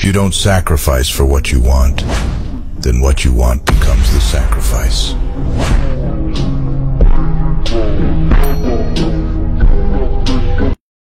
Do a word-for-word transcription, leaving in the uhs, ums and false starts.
If you don't sacrifice for what you want, then what you want becomes the sacrifice.